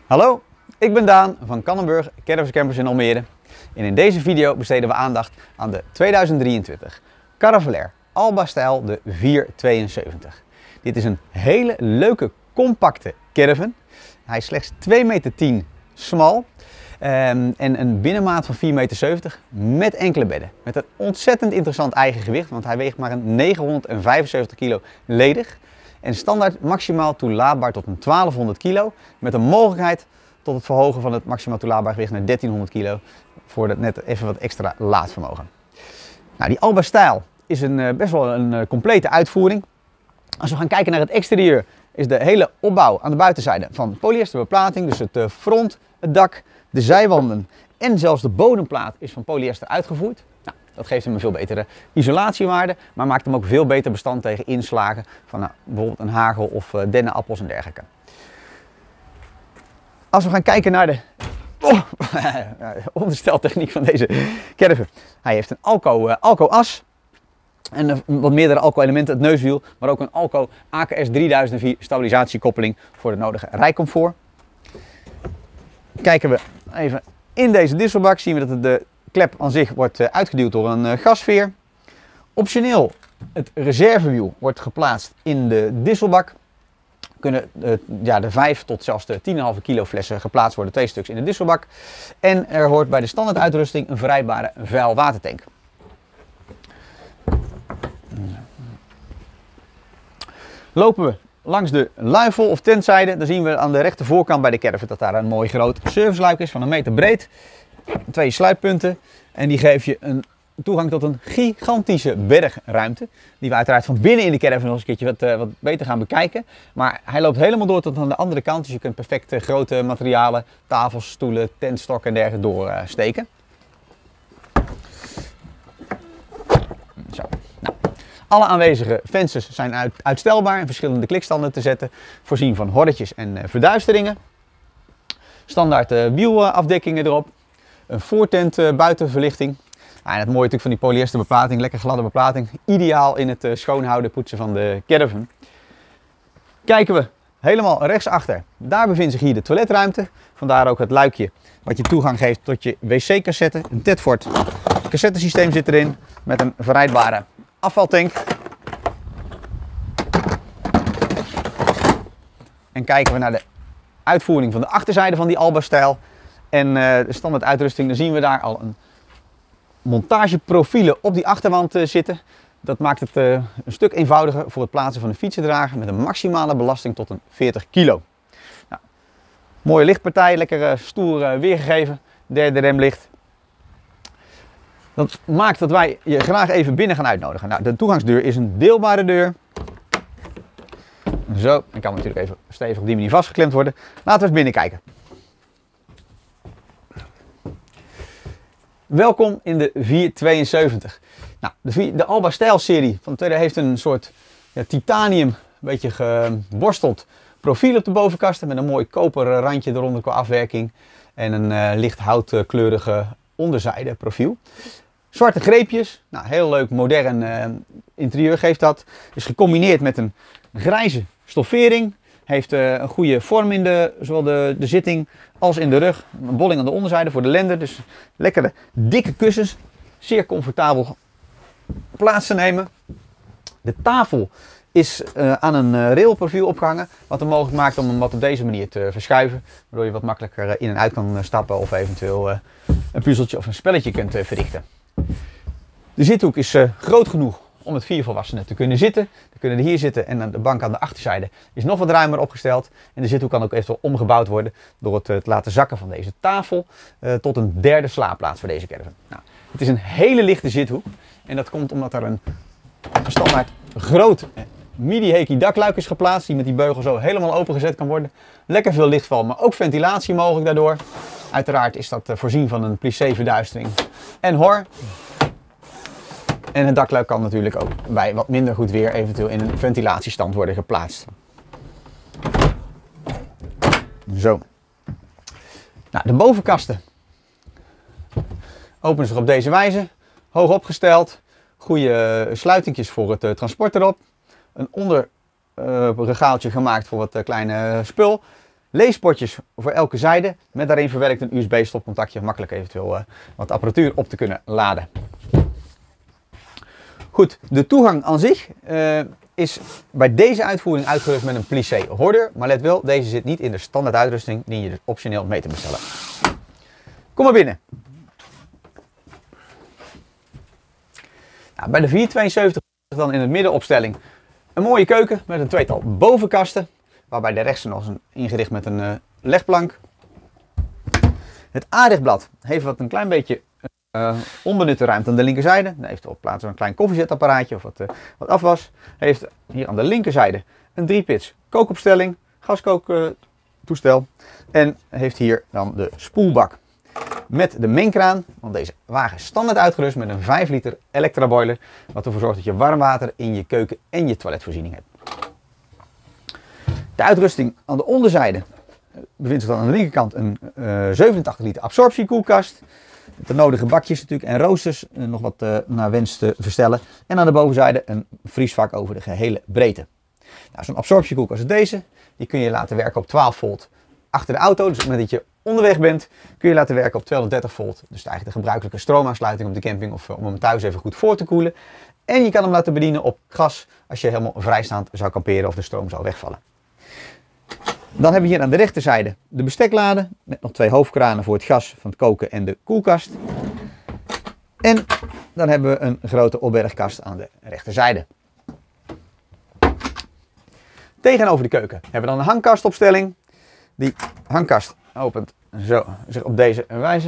Hallo, ik ben Daan van Kannenburg Caravans Campers in Almere. En in deze video besteden we aandacht aan de 2023 Caravelair Alba Stijl de 472. Dit is een hele leuke compacte caravan. Hij is slechts 2,10 meter smal en een binnenmaat van 4,70 meter met enkele bedden. Met een ontzettend interessant eigen gewicht, want hij weegt maar een 975 kilo ledig. En standaard maximaal toelaatbaar tot een 1200 kilo. Met een mogelijkheid tot het verhogen van het maximaal toelaatbaar gewicht naar 1300 kilo. Voor dat net even wat extra laadvermogen. Nou, die Alba Stijl is best wel een complete uitvoering. Als we gaan kijken naar het exterieur, is de hele opbouw aan de buitenzijde van polyesterbeplating. Dus het front, het dak, de zijwanden en zelfs de bodemplaat is van polyester uitgevoerd. Nou, dat geeft hem een veel betere isolatiewaarde, maar maakt hem ook veel beter bestand tegen inslagen van bijvoorbeeld een hagel of dennenappels en dergelijke. Als we gaan kijken naar de ondersteltechniek van deze caravan. Hij heeft een Alco as en wat meerdere Alco elementen, het neuswiel, maar ook een Alco AKS 3004 stabilisatiekoppeling voor het nodige rijcomfort. Kijken we even in deze disselbak, zien we dat de klep aan zich wordt uitgeduwd door een gasveer. Optioneel, het reservewiel wordt geplaatst in de disselbak. Kunnen de 5 tot zelfs de 10,5 kilo flessen geplaatst worden, 2 stuks in de disselbak. En er hoort bij de standaard uitrusting een verrijdbare vuilwatertank. Lopen we langs de luifel of tentzijde, dan zien we aan de rechter voorkant bij de caravan dat daar een mooi groot serviceluik is van 1 meter breed. 2 sluitpunten en die geeft je een toegang tot een gigantische bergruimte. Die we uiteraard van binnen in de caravan nog eens een keertje wat beter gaan bekijken. Maar hij loopt helemaal door tot aan de andere kant. Dus je kunt perfect grote materialen, tafels, stoelen, tentstokken en dergelijke doorsteken. Zo. Nou, alle aanwezige vensters zijn uitstelbaar en verschillende klikstanden te zetten. Voorzien van hordetjes en verduisteringen. Standaard wielafdekkingen erop. Een voortent buitenverlichting. En het mooie natuurlijk van die polyesterbeplating, lekker gladde beplating. Ideaal in het schoonhouden, poetsen van de caravan. Kijken we helemaal rechtsachter. Daar bevindt zich hier de toiletruimte. Vandaar ook het luikje wat je toegang geeft tot je wc-cassette. Een Tedford cassettesysteem zit erin met een verrijdbare afvaltank. En kijken we naar de uitvoering van de achterzijde van die Alba Stijl. En de standaard uitrusting, dan zien we daar al een montageprofielen op die achterwand zitten. Dat maakt het een stuk eenvoudiger voor het plaatsen van een fietsendrager met een maximale belasting tot een 40 kilo. Nou, mooie lichtpartij, lekker stoer weergegeven. Derde remlicht. Dat maakt dat wij je graag even binnen gaan uitnodigen. Nou, de toegangsdeur is een deelbare deur. Zo, en kan natuurlijk even stevig op die manier vastgeklemd worden. Laten we eens binnen kijken. Welkom in de 472. Nou, de Alba Stijl serie van de tweede heeft een soort titanium, een beetje geborsteld profiel op de bovenkasten met een mooi koperen randje eronder qua afwerking en een licht houtkleurige onderzijde profiel. Zwarte greepjes, nou, heel leuk modern interieur geeft dat. Is gecombineerd met een grijze stoffering. Heeft een goede vorm in zowel de zitting als in de rug. Een bolling aan de onderzijde voor de lender. Dus lekkere dikke kussens. Zeer comfortabel plaats te nemen. De tafel is aan een railprofiel opgehangen. Wat het mogelijk maakt om hem wat op deze manier te verschuiven. Waardoor je wat makkelijker in en uit kan stappen. Of eventueel een puzzeltje of een spelletje kunt verrichten. De zithoek is groot genoeg om met 4 volwassenen te kunnen zitten. Dan kunnen er hier zitten en de bank aan de achterzijde is nog wat ruimer opgesteld. En de zithoek kan ook eventueel omgebouwd worden door het te laten zakken van deze tafel tot een derde slaapplaats voor deze caravan. Nou, het is een hele lichte zithoek en dat komt omdat er een standaard groot midi-heki dakluik is geplaatst die met die beugel zo helemaal opengezet kan worden. Lekker veel lichtval, maar ook ventilatie mogelijk daardoor. Uiteraard is dat voorzien van een plissé verduistering en hor. En het dakluik kan natuurlijk ook bij wat minder goed weer eventueel in een ventilatiestand worden geplaatst. Zo. Nou, de bovenkasten openen zich op deze wijze. Hoog opgesteld. Goede sluitingjes voor het transport erop. Een onderregaaltje gemaakt voor wat kleine spul. leespotjes voor elke zijde. Met daarin verwerkt een USB-stopcontactje. Makkelijk eventueel wat apparatuur op te kunnen laden. Goed, de toegang aan zich is bij deze uitvoering uitgerust met een plissé hoorndeur. Maar let wel, deze zit niet in de standaard uitrusting. Die je dus optioneel mee te bestellen. Kom maar binnen. Nou, bij de 472 dan in het middenopstelling een mooie keuken met een tweetal bovenkasten. Waarbij de rechtse nog is ingericht met een legplank. Het aanrechtblad heeft wat een klein beetje onbenutte ruimte aan de linkerzijde. Daar heeft op plaats een klein koffiezetapparaatje of wat afwas. Heeft hier aan de linkerzijde een 3-pits kookopstelling, gaskooktoestel. En heeft hier dan de spoelbak. Met de mengkraan, want deze wagen is standaard uitgerust met een 5 liter Electra boiler. Wat ervoor zorgt dat je warm water in je keuken en je toiletvoorziening hebt. De uitrusting aan de onderzijde bevindt zich dan aan de linkerkant een 87 liter absorptiekoelkast. De nodige bakjes natuurlijk en roosters nog wat naar wens te verstellen. En aan de bovenzijde een vriesvak over de gehele breedte. Nou, zo'n absorptiekoelkast als deze, die kun je laten werken op 12 volt achter de auto. Dus op het moment dat je onderweg bent, kun je laten werken op 230 volt. Dus eigenlijk de gebruikelijke stroomaansluiting op de camping of om hem thuis even goed voor te koelen. En je kan hem laten bedienen op gas als je helemaal vrijstaand zou kamperen of de stroom zou wegvallen. Dan hebben we hier aan de rechterzijde de besteklade met nog 2 hoofdkranen voor het gas van het koken en de koelkast. En dan hebben we een grote opbergkast aan de rechterzijde. Tegenover de keuken hebben we dan een hangkastopstelling. Die hangkast opent zo zich op deze wijze.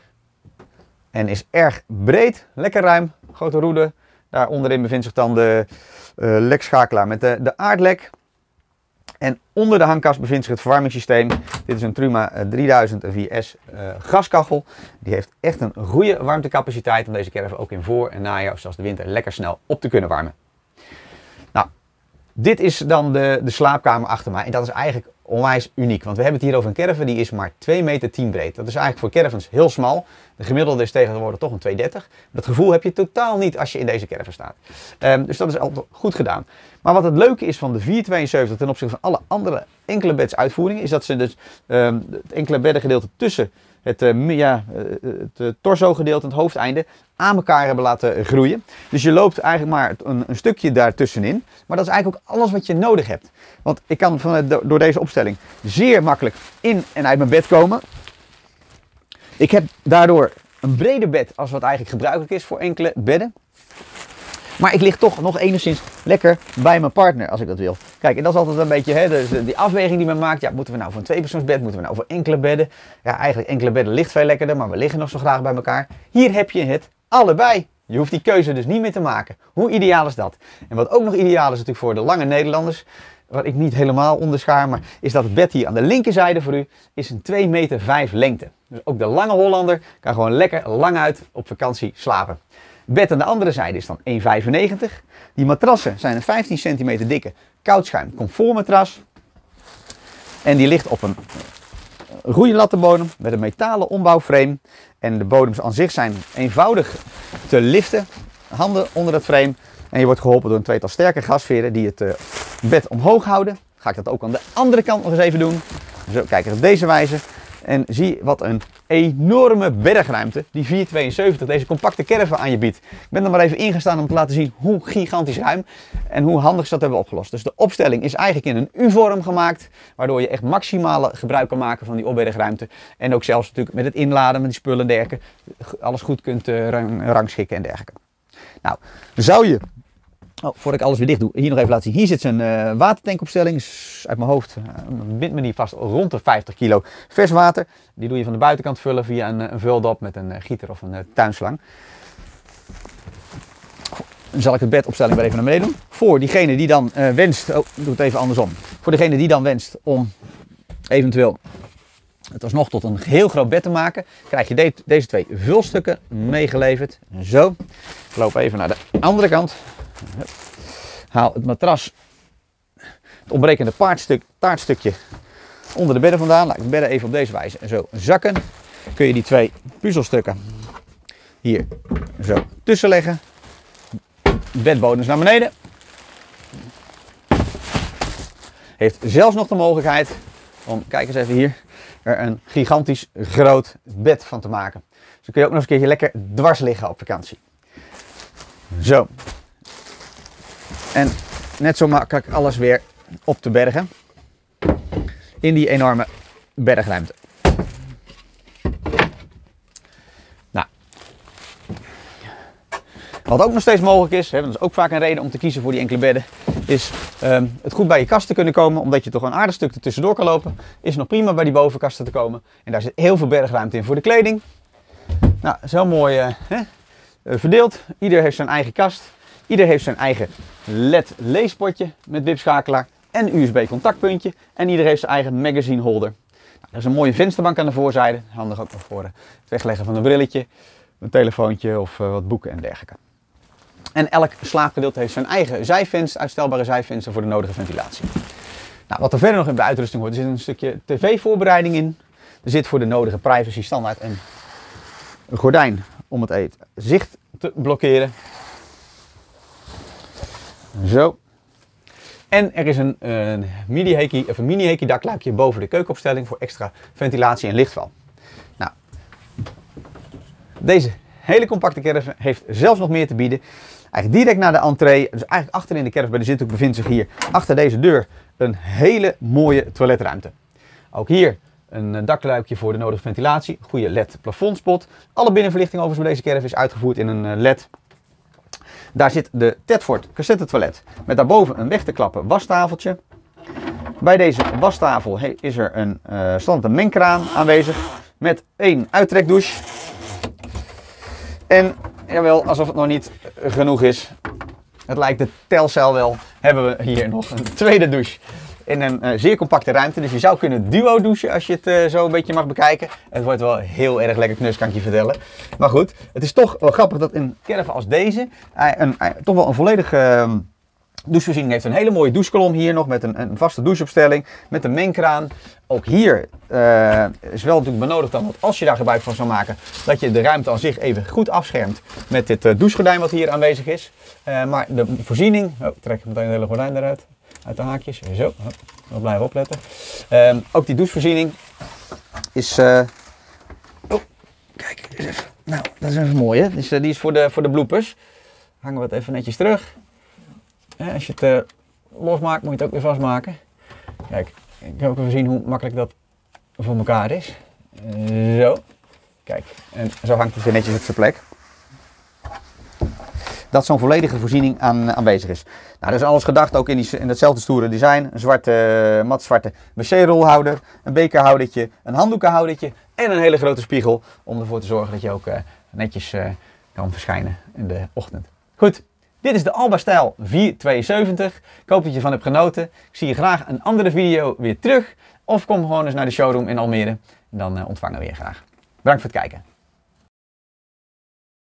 En is erg breed, lekker ruim, grote roede. Daar onderin bevindt zich dan de lekschakelaar met de aardlek. En onder de hangkast bevindt zich het verwarmingssysteem. Dit is een Truma 3000 4S gaskachel. Die heeft echt een goede warmtecapaciteit om deze caravan ook in voor- en najaar of zelfs de winter lekker snel op te kunnen warmen. Nou, dit is dan de slaapkamer achter mij en dat is eigenlijk onwijs uniek. Want we hebben het hier over een caravan die is maar 2,10 meter breed. Dat is eigenlijk voor caravans heel smal. De gemiddelde is tegenwoordig toch een 2,30. Dat gevoel heb je totaal niet als je in deze caravan staat. Dus dat is altijd goed gedaan. Maar wat het leuke is van de 472 ten opzichte van alle andere enkele beds uitvoeringen, is dat ze dus het enkele beddengedeelte tussen het torso gedeelte en het hoofdeinde aan elkaar hebben laten groeien. Dus je loopt eigenlijk maar een stukje daartussenin. Maar dat is eigenlijk ook alles wat je nodig hebt. Want ik kan door deze opstelling zeer makkelijk in en uit mijn bed komen. Ik heb daardoor een breder bed als wat eigenlijk gebruikelijk is voor enkele bedden. Maar ik lig toch nog enigszins lekker bij mijn partner als ik dat wil. Kijk, en dat is altijd een beetje die afweging die men maakt. Ja, moeten we nou voor een tweepersoonsbed? Moeten we nou voor enkele bedden? Ja, eigenlijk enkele bedden ligt veel lekkerder, maar we liggen nog zo graag bij elkaar. Hier heb je het allebei. Je hoeft die keuze dus niet meer te maken. Hoe ideaal is dat? En wat ook nog ideaal is natuurlijk voor de lange Nederlanders, wat ik niet helemaal onderschaar, maar is dat het bed hier aan de linkerzijde voor u is een 2,5 meter lengte. Dus ook de lange Hollander kan gewoon lekker lang uit op vakantie slapen. Het bed aan de andere zijde is dan 1,95. Die matrassen zijn een 15 centimeter dikke koudschuim comfortmatras. En die ligt op een goede lattenbodem met een metalen ombouwframe. En de bodems aan zich zijn eenvoudig te liften. Handen onder het frame. En je wordt geholpen door een tweetal sterke gasveren die het bed omhoog houden. Ga ik dat ook aan de andere kant nog eens even doen. Zo, kijk op deze wijze. En zie wat een enorme bergruimte die 472, deze compacte caravan aan je biedt. Ik ben er maar even ingestaan om te laten zien hoe gigantisch ruim en hoe handig ze dat hebben opgelost. Dus de opstelling is eigenlijk in een U-vorm gemaakt, waardoor je echt maximale gebruik kan maken van die opbergruimte. En ook zelfs natuurlijk met het inladen met die spullen en dergelijke, alles goed kunt rangschikken en dergelijke. Nou, zou je... voordat ik alles weer dicht doe, hier nog even laten zien. Hier zit zijn watertankopstelling. Uit mijn hoofd bindt me die vast rond de 50 kilo vers water. Die doe je van de buitenkant vullen via een vuldop met een gieter of een tuinslang. Dan zal ik het bedopstelling weer even naar beneden doen. Voor diegene die dan wenst, ik doe het even andersom. Voor degene die dan wenst om eventueel het alsnog tot een heel groot bed te maken, krijg je deze 2 vulstukken meegeleverd. Zo. Ik loop even naar de andere kant. Haal het matras, het ontbrekende taartstukje onder de bedden vandaan. Laat ik de bedden even op deze wijze zo zakken. Kun je die 2 puzzelstukken hier zo tussen leggen. Bedbodems naar beneden. Heeft zelfs nog de mogelijkheid om, kijk eens even hier, er een gigantisch groot bed van te maken. Dus dan kun je ook nog eens een keertje lekker dwars liggen op vakantie. Zo. En net zo makkelijk alles weer op te bergen. In die enorme bergruimte. Nou. Wat ook nog steeds mogelijk is, dat is ook vaak een reden om te kiezen voor die enkele bedden, is het goed bij je kast te kunnen komen, omdat je toch een aardig stuk er tussendoor kan lopen. Is nog prima bij die bovenkasten te komen. En daar zit heel veel bergruimte in voor de kleding. Nou, zo mooi verdeeld. Ieder heeft zijn eigen kast. Ieder heeft zijn eigen LED leespotje met wipschakelaar en USB contactpuntje. En ieder heeft zijn eigen magazine holder. Nou, er is een mooie vensterbank aan de voorzijde. Handig ook nog voor het wegleggen van een brilletje, een telefoontje of wat boeken en dergelijke. En elk slaapgedeelte heeft zijn eigen zijvenster, uitstelbare zijvenster voor de nodige ventilatie. Nou, wat er verder nog in de uitrusting hoort, er zit een stukje tv-voorbereiding in. Er zit voor de nodige privacy standaard een gordijn om het zicht te blokkeren. Zo. En er is een mini-heki dakluikje boven de keukenopstelling voor extra ventilatie en lichtval. Nou, deze hele compacte caravan heeft zelfs nog meer te bieden. Eigenlijk direct na de entree, dus eigenlijk achterin de caravan bij de zithoek bevindt zich hier achter deze deur een hele mooie toiletruimte. Ook hier een dakluikje voor de nodige ventilatie, goede LED plafondspot. Alle binnenverlichting overigens bij deze caravan is uitgevoerd in een LED. Daar zit de Tedford cassette toilet met daarboven een weg te klappen wastafeltje. Bij deze wastafel is er een standaard mengkraan aanwezig met één uittrekdouche. En jawel, alsof het nog niet genoeg is, het lijkt de telcel wel, hebben we hier nog een tweede douche. In een zeer compacte ruimte, dus je zou kunnen duo douchen als je het zo een beetje mag bekijken. Het wordt wel heel erg lekker knus, kan ik je vertellen. Maar goed, het is toch wel grappig dat een caravan als deze toch wel een volledige douchevoorziening heeft. Een hele mooie douchekolom hier nog met een vaste doucheopstelling, met een mengkraan. Ook hier is wel natuurlijk benodigd dan, dat als je daar gebruik van zou maken, dat je de ruimte aan zich even goed afschermt met dit douchegordijn wat hier aanwezig is. Maar de voorziening, trek ik meteen het hele gordijn eruit. Uit de haakjes, zo, wel blijven opletten. Ook die douchevoorziening is, kijk eens even, nou dat is even mooi hè, die is voor de bloepers. Hangen we het even netjes terug. Als je het losmaakt moet je het ook weer vastmaken. Kijk, ik heb ook even zien hoe makkelijk dat voor elkaar is. Zo, kijk, en zo hangt het weer netjes op zijn plek. Dat zo'n volledige voorziening aanwezig is. Nou, er is alles gedacht, ook in datzelfde stoere design. Een matzwarte wc-rolhouder, een bekerhoudertje, een handdoekenhoudertje en een hele grote spiegel. Om ervoor te zorgen dat je ook netjes kan verschijnen in de ochtend. Goed, dit is de Alba Stijl 472. Ik hoop dat je ervan hebt genoten. Ik zie je graag een andere video weer terug. Of kom gewoon eens naar de showroom in Almere. Dan ontvangen we je graag. Bedankt voor het kijken.